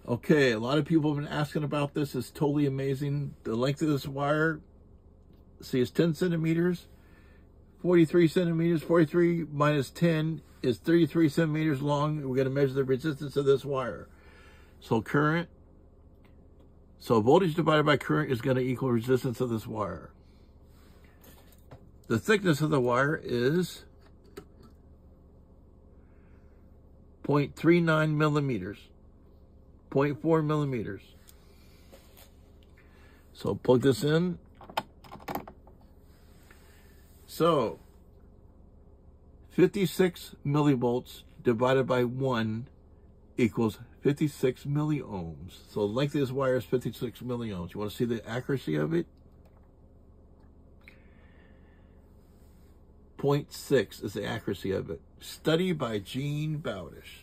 Okay, a lot of people have been asking about this. It's totally amazing. The length of this wire, see, it's 10 centimeters, 43 centimeters. 43 minus 10 is 33 centimeters long. We're going to measure the resistance of this wire. So voltage divided by current is going to equal resistance of this wire. The thickness of the wire is 0.39 millimeters. 0.4 millimeters. So plug this in. So 56 millivolts divided by 1 equals 56 milliohms. So the length of this wire is 56 milliohms. You want to see the accuracy of it? 0.6 is the accuracy of it. Study by Bowdish.